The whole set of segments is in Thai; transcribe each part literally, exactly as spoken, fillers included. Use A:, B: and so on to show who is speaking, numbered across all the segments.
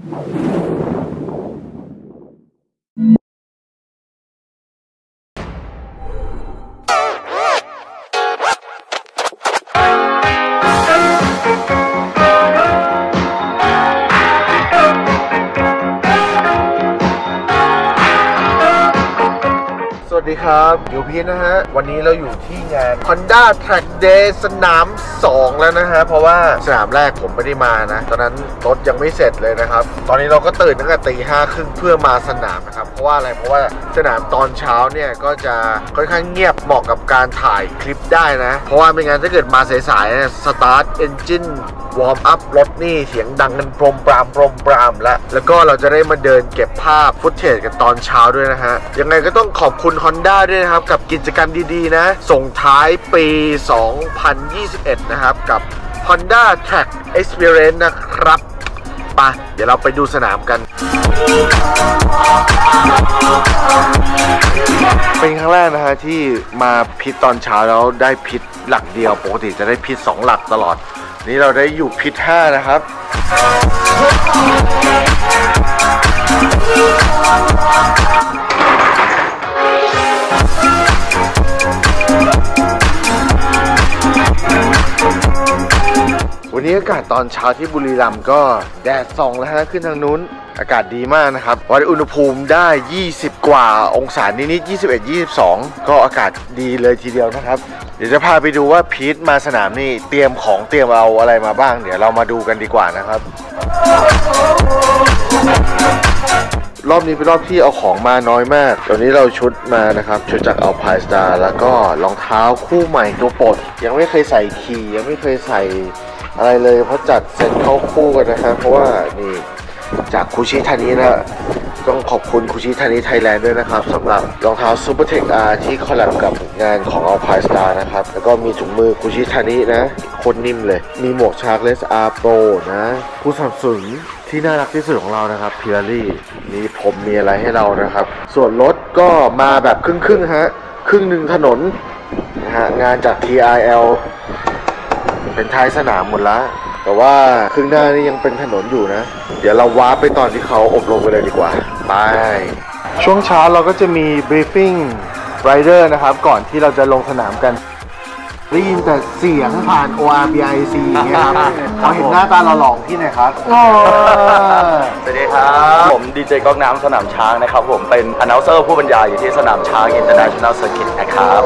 A: สวัสดีครับอยู่พีนะฮะวันนี้เราอยู่ที่งาน Honda Track Day สนามสองแล้วนะฮะเพราะว่าสนามแรกผมไม่ได้มานะตอนนั้นรถยังไม่เสร็จเลยนะครับตอนนี้เราก็ตื่นตั้งแต่ตีห้าครึ่งเพื่อมาสนามนะครับเพราะว่าอะไรเพราะว่าสนามตอนเช้าเนี่ยก็จะค่อนข้างเงียบเหมาะกับการถ่ายคลิปได้นะเพราะว่าไม่งั้นถ้าเกิดมาสายๆสตาร์ทเอนจินวอร์มอัพรถนี่เสียงดังกันโปรมปรามโปรมปรามแล้วแล้วก็เราจะได้มาเดินเก็บภาพฟุตเทจกันตอนเช้าด้วยนะฮะยังไงก็ต้องขอบคุณ Honda ด้วยนะครับกับกิจกรรมดีๆนะส่งท้ายปี สองพันยี่สิบเอ็ด นะครับกับ Honda Track Experience นะครับไปเดี๋ยวเราไปดูสนามกันเป็นครั้งแรกนะฮะที่มาพิทตอนเช้าแล้วได้พิทหลักเดียวปกติจะได้พิทสองหลักตลอดนี่เราได้อยู่พิทห้านะครับวันนี้อากาศตอนเช้าที่บุรีรัมย์ก็แดดส่องแล้วฮะขึ้นทางนู้นอากาศดีมากนะครับวัดอุณหภูมิได้ยี่สิบกว่าองศานิดๆยี่สิบเอ็ด ยี่สิบสองก็อากาศดีเลยทีเดียวนะครับเดี๋ยวจะพาไปดูว่าพีทมาสนามนี่เตรียมของเตรียมเอาอะไรมาบ้างเดี๋ยวเรามาดูกันดีกว่านะครับรอบนี้เป็นรอบที่เอาของมาน้อยมากตอนนี้เราชุดมานะครับชุดจาก Alpine Star แล้วก็รองเท้าคู่ใหม่ตัวโปรดยังไม่เคยใส่ขี่ยังไม่เคยใส่อะไรเลยเพราะจัดเซ็ตเข้าคู่กันนะครับเพราะว่านี่จากคุชิทานินะต้องขอบคุณคุชิทานิไทยแลนด์ด้วยนะครับสำหรับรองเท้า Super Tech R ที่คอลแลบกับงานของ Alpine Star นะครับแล้วก็มีถุงมือคุชิทานินะโคตรนิ่มเลยมีหมวก Sharkless R Pro นะผู้สนับสนุนที่น่ารักที่สุดของเรานะครับพิลารี่มีผมมีอะไรให้เรานะครับส่วนรถก็มาแบบครึ่งๆฮะครึ่งหนึ่งถนนนะฮะงานจาก ที ไอ แอล เป็นท้ายสนามหมดแล้วแต่ว่าครึ่งหน้านี่ยังเป็นถนนอยู่นะเดี๋ยวเราวาร์ปไปตอนที่เขาอบรมกันเลยดีกว่าไปช่วงเช้าเราก็จะมี briefing rider นะครับก่อนที่เราจะลงสนามกันได้ยินแต่เสียงผ่าน โอ อาร์ บี ไอ ซี อย่างเงี้ยครับเขาเห็นหน้าตาหล่อๆที่ไหนครับ
B: สวัสดีครับผมดีเจก๊อกน้ำสนามช้างนะครับผมเป็น announcer ผู้บรรยายอยู่ที่สนามช้าง International Circuit นะครับ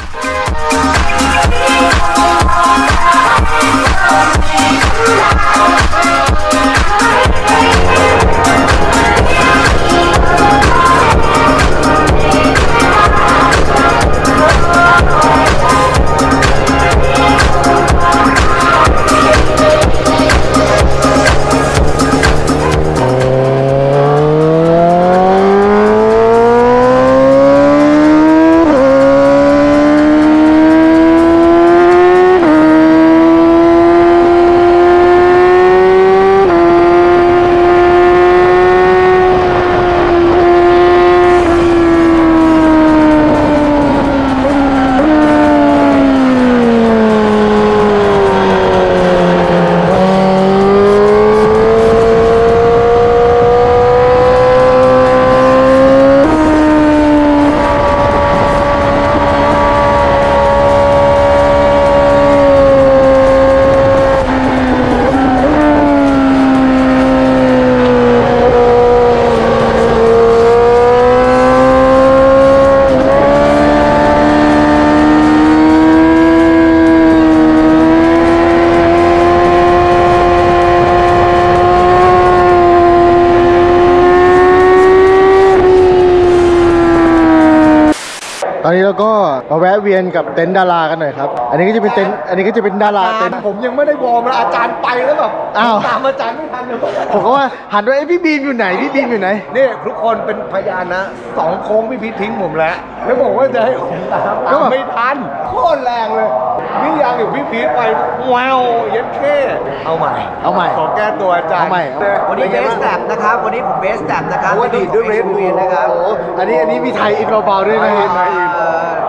A: ตอนนี้เราก็มาแวะเวียนกับเต็นท์ดารากันหน่อยครับอันนี้ก็จะเป็นเต็นท์อันนี้ก็จะเป็นดาราเต็นท์ผมยังไม่ได้วอร์มอาจารย์ไปแล้วแบบอ้าวตามอาจารย์ไม่ทันเลยผมก็ว่าหันไปไอ้พี่บีมอยู่ไหนพี่บีมอยู่ไหนนี่ทุกคนเป็นพยานนะสองโค้งพี่พีททิ้งผมแล้วแล้วบอกว่าจะให้ผมตามก็ไม่ทันโคตรแรงเลยนี่ยังอยู่พี่พีทไปว้าวเย็ดแค่เอาใหม่เอาใหม่ขอแก้ตัวอาจารย์เอาใหม่
C: วันนี้เบสแตปนะครับวันนี้ผมเบสแตปนะครับ
A: วันนี้ด้วยเบสนะครับอันนี้อันนี้มีไทยอินเบาๆด้วยนะ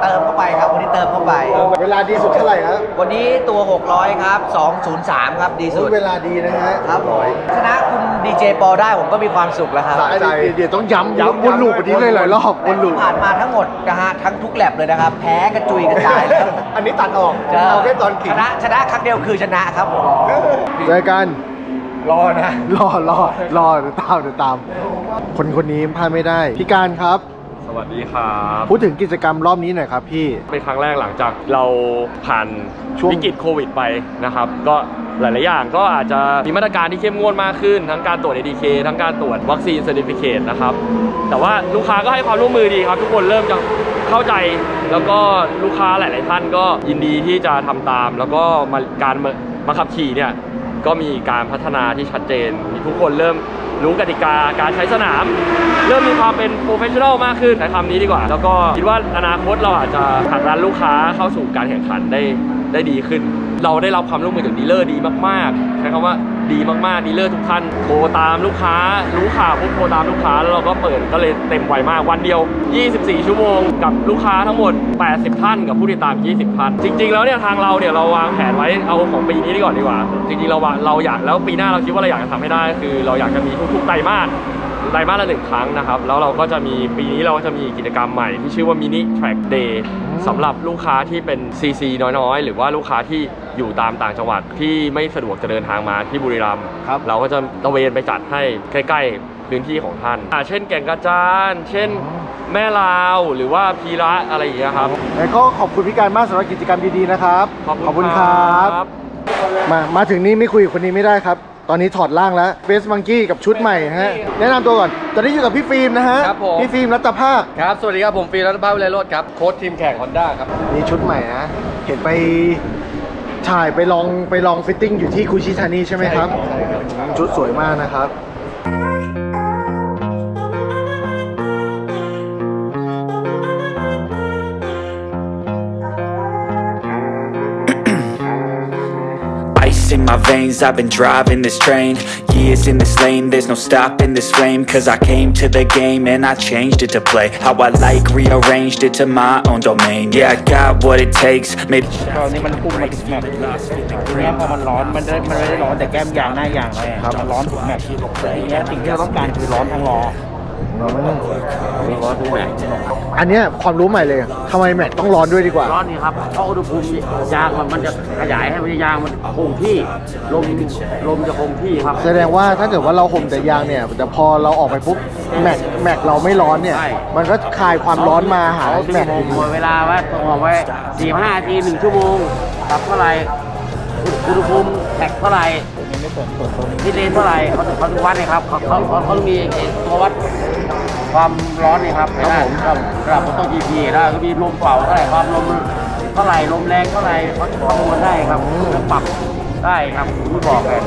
C: เติมเข้าไปครับวันนี้เติมเข้าไป
A: เวลาดีสุดเท่าไหร่ครับ
C: วันนี้ตัวหกร้อยครับสองศูนย์สามครับดีสุด
A: เวลาดีนะฮะ
C: ครับผมชนะคุณดีเจปอได้ผมก็มีความสุขแล้วครับ
A: สะใจเดี๋ยวต้องย้ำย้ำวนลูปแบบนี้เลยหลายรอบวนลูป
C: ผ่านมาทั้งหมดนะฮะทั้งทุกแลบเลยนะครับแพ้กระจุยกระจายแล้ว
A: อันนี้ตัดออกเอาแค่ตอน
C: ช
A: ขิง
C: นะชนะครั้งเดียวคือชนะครับผม
A: เจอกัน
C: รอนะ
A: รอรอรอเดี๋ยวตามเดี๋ยวตาม คนคนนี้พลาดไม่ได้พี่การครับ
D: สวัสดีครับ
A: พูดถึงกิจกรรมรอบนี้หน่อยครับพี่
D: เป็นครั้งแรกหลังจากเราผ่าน
A: ช่วง
D: วิกฤตโควิดไปนะครับ ก็หลาย ๆ อย่างก็อาจจะมีมาตรการที่เข้มงวดมากขึ้น ทั้งการตรวจ เอ ดี เค ทั้งการตรวจวัคซีนเซอร์ติฟิเคตนะครับ แต่ว่าลูกค้าก็ให้ความร่วมมือดีครับ ทุกคนเริ่มจะเข้าใจ แล้วก็ลูกค้าหลาย ๆ ท่านก็ยินดีที่จะทำตาม แล้วก็มาการมาขับขี่เนี่ยก็มีการพัฒนาที่ชัดเจน มีทุกคนเริ่มรู้กติกาการใช้สนาม เริ่มมีความเป็นโปรเฟชชั่นอลมากขึ้นใช้คำนี้ดีกว่า แล้วก็คิดว่าอนาคตเราอาจจะผลักดันลูกค้าเข้าสู่การแข่งขันได้ได้ดีขึ้น เราได้รับความร่วมมือจากดีลเลอร์ดีมากๆใช้คำว่าดีมากๆดีลเลอร์ทุกท่านโทรตามลูกค้ารู้ข่าวปุ๊บโทรตามลูกค้าแล้วเราก็เปิดก็เลยเต็มไวมากวันเดียวยี่สิบสี่ชั่วโมงกับลูกค้าทั้งหมดแปดสิบท่านกับผู้ติดตามยี่สิบท่านจริงๆแล้วเนี่ยทางเราเนี่ยเราวางแผนไว้เอาของปีนี้ดีก่อนดีกว่าจริงๆเราเราอยากแล้วปีหน้าเราคิดว่าเราอยากจะทำให้ได้คือเราอยากจะมีทุกๆไตรมาสไตรมาสละหนึ่งครั้งนะครับแล้วเราก็จะมีปีนี้เราก็จะมีกิจกรรมใหม่ที่ชื่อว่ามินิแทร็กเดย์สำหรับลูกค้าที่เป็น ซี ซี น้อยๆหรือว่าลูกค้าที่อยู่ตามต่างจังหวัดที่ไม่สะดวกจะเดินทางมาที่บุรีรัมย์เราก็จะตระเวนไปจัดให้ใกล้ๆพื้นที่ของท่านเช่นแก่งกระจานเช่นแม่ลาวหรือว่าพีระอะไรอย่างเงี้ยครับ
A: แล้วก็ขอบคุณพี่การมากสำหรับกิจกรรมดีๆนะครับขอบคุณครับมามาถึงนี้ไม่คุยกับคนนี้ไม่ได้ครับตอนนี้ถอดร่างแล้วเบสมังกี้กับชุดใหม่ฮะแนะนำตัวก่อนตอนนี้อยู่กับพี่ฟิล์มนะฮะพี่ฟิล์มรัตภาค
E: ครับสวัสดีครับผมฟิล์มรัตภาควิไลโรจน์ครับโค้ชทีมแข่ง Honda ครับ
A: นี่ชุดใหม่นะเห็นไปถ่ายไปลองไปลองฟิตติ้งอยู่ที่คุชิธานีใช่ไหมครับใช่ครับชุดสวยมากนะครับ
F: In my veins, I've been driving this train. Years in this lane, there's no stopping this flame. Cause I came to the game and I changed it to play how I like, rearranged it to my own domain. Yeah, I got what it takes. Maybe
G: ตอนนี้มันพุ่งมาถึงแม็กซ์ทีนี้พอมันร้อนมันได้มันไม่ได้ร้อนแต่แก้มยางหน้ายางเลยมันร้อนถึงแม็กซ์แต่ทีนี้สิ่งที่เราต้องการคือร้อนทั้งล้อร้อนทุกแม็กซ์
A: อันนี้ความรู้ใหม่เลยทำไมแม็กต้องร้อนด้วยดีกว่า
G: ร้อนนี่ครับเพราะอุณหภูมิยางมันจะขยายให้ยางมันคงที่ลมลมจะคงที่ครับ
A: แสดงว่าถ้าเกิดว่าเราห่มแต่ยางเนี่ยแต่พอเราออกไปปุ๊บแม็กแม็กเราไม่ร้อนเนี่ยมันก็คายความร้อนมาหาแม็ก
G: เวลาว่าต้องไว้สี่ห้านาทีหนึ่งชั่วโมงปรับเท่าไหร่อุณหภูมิแม็กเท่าไหร่ที่เลนเท่าไหร่เขาถึงเขาถึงวัดนะครับเขาเขาเขามีตัววัดความร้อนนี่ครับครับผมครับครับมันต้อง จี พี ได้ก็มีลมเป่าเท่าไหร่ความลมเท่าไหร่ลมแรงเท่าไหร่เขาคำนวณได้ครับแล้วปรับได้ครับผมบอกเลย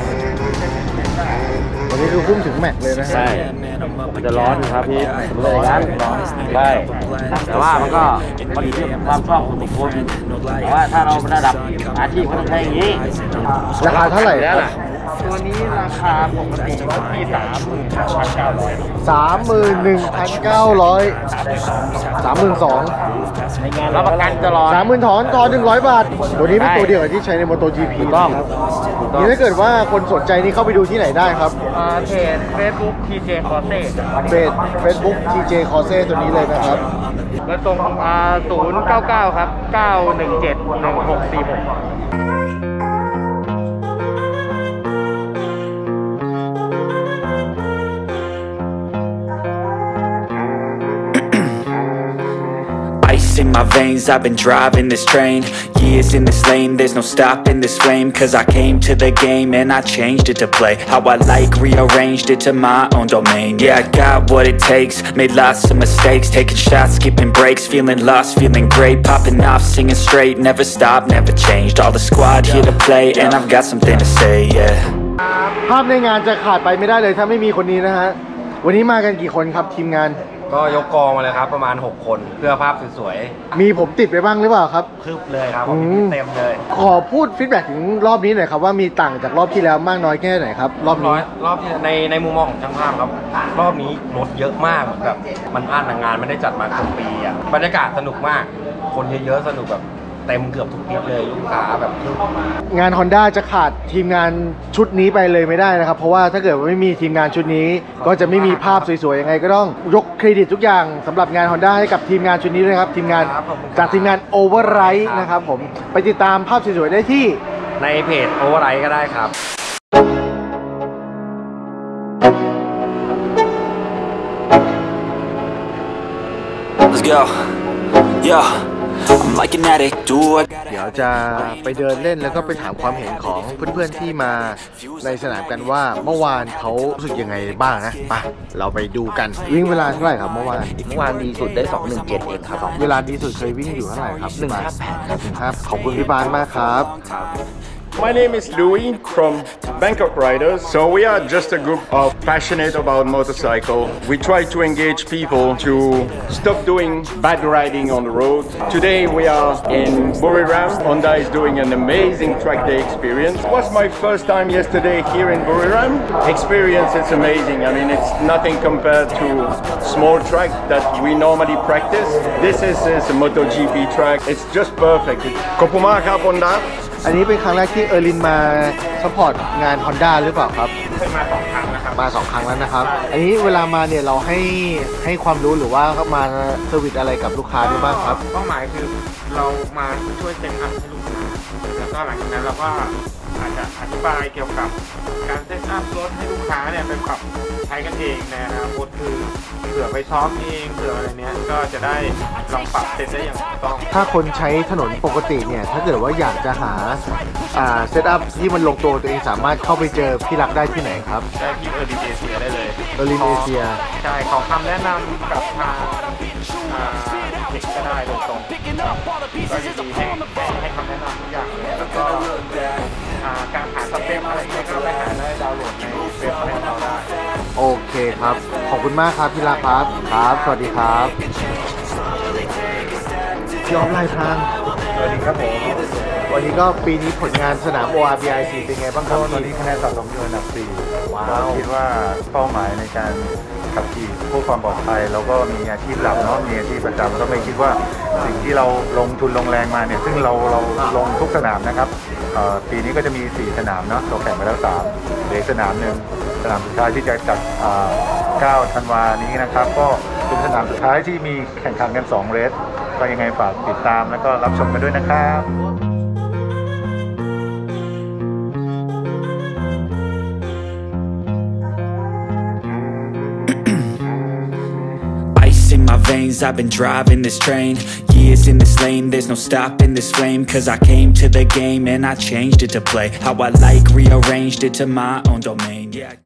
A: วันนี้คือพุ่งถึงแม็กเลยนะ
D: ใช่มันจะร้อนครับพี่
G: ร้อนร้อนใช่แต่ว่ามันก็พอดีที่ความชอบของทุกคนแต่ว่าถ้าเราระดับอาชีพก็ต้องใช้อย่างนี้
A: ราคาเท่าไหร่
G: แล้วตัวนี้ราคาปกติที่สามหมื่นพันเก้าร้อย
A: สามหมื่นหนึ่งพันเก้าร้อยสามหมื่นสอง
G: ในงานรับประกันตลอด
A: สามหมื่นถอนถอนหนึ่งร้อยบาทตัวนี้เป็นตัวเดียวกับที่ใช้ใน MotoGP
G: ต้อง
A: นี่ถ้าเกิดว่าคนสนใจนี่เข้าไปดูที่ไหนได้ครับ
G: เพจ Facebook ที เจ Corse
A: เพจ Facebook ที เจ Corse ตัวนี้เลยนะครับ
G: แล้วตรงศูนย์เก้าเก้าครับเก้าหนึ่งเจ็ดหนึ่งหกสี่หก
F: In my veins, I've been driving this train. Years in this lane, there's no stopping this flame. Cause I came to the game and I changed it to play how I like, rearranged it to my own domain. Yeah, I got what it takes, made lots of mistakes, taking shots, skipping breaks, feeling lost, feeling great, popping off, singing straight, never stopped, never changed. All the squad here to play and I've got something to say, yeah.
A: ภาพในงานจะขาดไปไม่ได้เลยถ้าไม่มีคนนี้นะฮะวันนี้มากันกี่คนครับทีมงาน
E: ก็ยกกองมาเลยครับประมาณหกคนเพื่อภาพสวย
A: มีผมติดไปบ้างหรือเปล่าครับ
E: ๆคืบเลยครับ
A: อืม
E: เต็มเลย
A: ขอพูดฟีดแบ็กถึงรอบนี้หน่อยครับว่ามีต่างจากรอบที่แล้วมากน้อยแค่ไหนครับรอบนี้
E: รอบที่ในในมุมมองของช่างภาพครับรอบนี้รถเยอะมากเหมือนแบบมันอั้นงานไม่ได้จัดมาครึ่งปีอ่ะบรรยากาศสนุกมาก คนเยอะๆสนุกแบบเต็มเกือบทุกทิศเลยลูกค้าแบบคึกมาก
A: งาน Honda จะขาดทีมงานชุดนี้ไปเลยไม่ได้นะครับเพราะว่าถ้าเกิดว่าไม่มีทีมงานชุดนี้ ก็จะไม่มีภาพสวยๆยังไงก็ต้องยกเครดิตทุกอย่างสำหรับงาน Honda ให้กับทีมงานชุดนี้ด้วยครับทีมงาน
E: ครับขอบคุณครับ
A: จากทีมงาน Override นะครับผมไปติดตามภาพสวยๆได้ที่
E: ในเพจโอเวอร์ไรก็ได้ครับ
F: Let's go. Yeah. I'm like an addict, do I gotta
A: เดี๋ยวจะไปเดินเล่นแล้วก็ไปถามความเห็นของเพื่อนๆที่มาในสนามกันว่าเมื่อวานเขารู้สึกยังไงบ้างนะไปเราไปดูกันวิ่งเวลาเท่าไหร่ครับเมื่อวาน
C: เมื่อวานดีสุดได้ สองหนึ่งเจ็ด เองครับ
A: เวลาดีสุดเคยวิ่งอยู่เท่าไหร่ครับหนึ่งห้าแปดครับขอบคุณพี่บานมากครับ
H: My name is Louis from Bangkok Riders. So we are just a group of passionate about motorcycle. We try to engage people to stop doing bad riding on the road. Today we are in Buriram. Honda is doing an amazing track day experience. It was my first time yesterday here in Buriram. Experience is amazing. I mean, it's nothing compared to small track that we normally practice. This is, is a MotoGP track. It's just perfect. Kopuma Kap Honda.
A: อันนี้เป็นครั้งแรกที่เออร์ลินมาซัพพอร์ตงาน Honda หรือเปล่าครับเคยมาสองครั้งนะครับมาสองครั้งแล้วนะครับอันนี้เวลามาเนี่ยเราให้ให้ความรู้หรือว่ามาเซอร์วิสอะไรกับลูกค้าด้วยบ้างครับ
I: เป้าหมายคือเรามาช่วยเซ็ตอัพให้ลูกค้าแล้วก็หลังจากนั้นเราก็อาจจะอธิบายเกี่ยวกับการเซ็ตอัพรถให้ลูกค้าเนี่ยไปปรับใช้กันเองในอนาคตคือเผื่อไปซ้อมเองเผื่ออะไรเนี้ยก็จะได้ลองปรับเซ็ตได้อย่างถูกต้อง
A: ถ้าคนใช้ถนนปกติเนี่ยถ้าเกิดว่าอยากจะหาอ่าเซตอัพที่มันลงตัวตัวเองสามารถเข้าไปเจอพี่รักได้ที่ไหนครับ
I: ได้ที่เออร์ดีเอเชียได้เลย
A: เออร์ลินเอเชีย
I: ใช่ขอคำแนะนำกับทางอ่าเด็กก็ได้โดยตรงก็ยินดีให้ให้คำแนะนำทุกอย่างเลยแล้วก็อ่าการหาสเปคอะไรเงี้ยก็ไปหาได้ดาวน์โหลดในเว็บของเราได้
A: โอเคครับ ขอบคุณมากครับพี่รักครับครับ สวัสดีครับพี่ออฟไลน์ทาง
H: สวัสดีครับผม
A: วันนี้ก็ปีนี้ผลงานสนาม โอ อาร์ บี ไอ ซี เป็นไงบ้างครับ
H: ตอนนี้คะแนนสะสมอยู่อันดับสี่
A: ว้า
H: เรา
A: ว
H: คิดว่าเป้าหมายในการขับขี่เพื่อความปลอดภัยเราก็มีอาชีพหลักเนาะมีอาชีพประจำก็ไม่คิดว่าสิ่งที่เราลงทุนลงแรงมาเนี่ยซึ่งเราเราลงทุกสนามนะครับเอ่อปีนี้ก็จะมีสี่สนามเนาะเราแข่งไปแล้วสามเหลือสนามหนึ่งสนามสุดท้ายที่จะจัดอ่าเก้าธันวานี้นะครับก็เป็นสนามสุดท้ายที่มีแข่งขันกันสองเรสก็ยังไงฝากติดตามแล้วก็รับชมกันด้วยนะครับ
F: Ice in my veins, I've been driving this train. Years in this lane, there's no stopping this flame. Cause I came to the game and I changed it to play how I like, rearranged it to my own domain. Yeah.